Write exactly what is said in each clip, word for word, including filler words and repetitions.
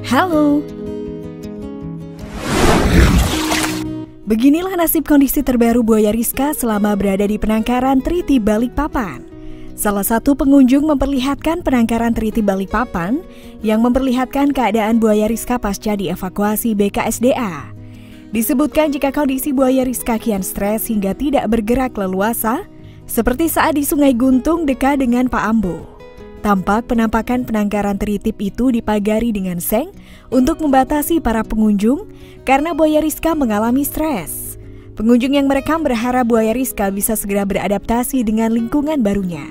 Halo. Beginilah nasib kondisi terbaru buaya Rizka selama berada di penangkaran Triti Balikpapan. Salah satu pengunjung memperlihatkan penangkaran Triti Balikpapan yang memperlihatkan keadaan buaya Rizka pasca dievakuasi B K S D A. Disebutkan jika kondisi buaya Rizka kian stres hingga tidak bergerak leluasa, seperti saat di Sungai Guntung dekat dengan Pak Ambo. Tampak penampakan penangkaran teritip itu dipagari dengan seng untuk membatasi para pengunjung karena buaya Rizka mengalami stres. Pengunjung yang merekam berharap buaya Rizka bisa segera beradaptasi dengan lingkungan barunya.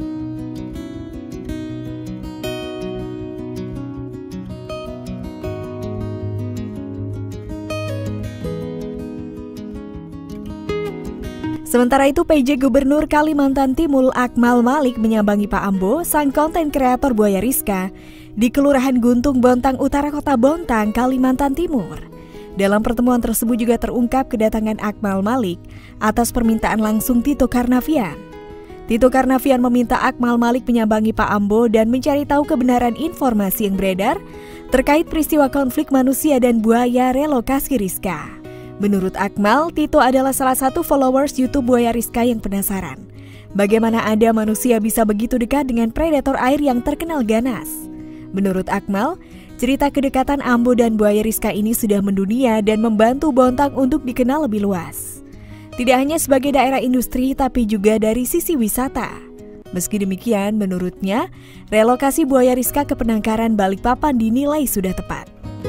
Sementara itu, P J Gubernur Kalimantan Timur Akmal Malik menyambangi Pak Ambo, sang konten kreator buaya Rizka, di Kelurahan Guntung Bontang Utara, Kota Bontang, Kalimantan Timur. Dalam pertemuan tersebut juga terungkap kedatangan Akmal Malik atas permintaan langsung Tito Karnavian. Tito Karnavian meminta Akmal Malik menyambangi Pak Ambo dan mencari tahu kebenaran informasi yang beredar terkait peristiwa konflik manusia dan buaya relokasi Rizka. Menurut Akmal, Tito adalah salah satu followers YouTube buaya Rizka yang penasaran bagaimana ada manusia bisa begitu dekat dengan predator air yang terkenal ganas. Menurut Akmal, cerita kedekatan Ambo dan buaya Rizka ini sudah mendunia dan membantu Bontang untuk dikenal lebih luas. Tidak hanya sebagai daerah industri, tapi juga dari sisi wisata. Meski demikian, menurutnya, relokasi buaya Rizka ke penangkaran Balikpapan dinilai sudah tepat.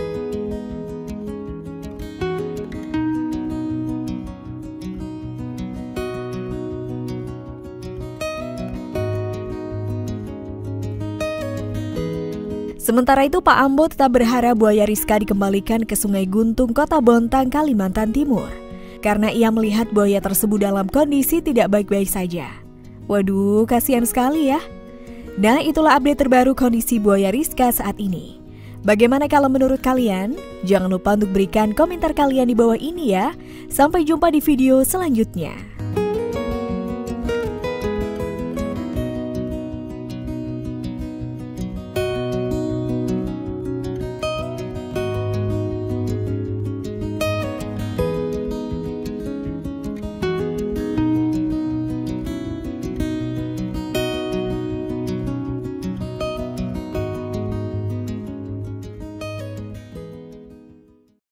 Sementara itu, Pak Ambo tetap berharap buaya Rizka dikembalikan ke Sungai Guntung, Kota Bontang, Kalimantan Timur. Karena ia melihat buaya tersebut dalam kondisi tidak baik-baik saja. Waduh, kasihan sekali ya. Nah, itulah update terbaru kondisi buaya Rizka saat ini. Bagaimana kalau menurut kalian? Jangan lupa untuk berikan komentar kalian di bawah ini ya. Sampai jumpa di video selanjutnya.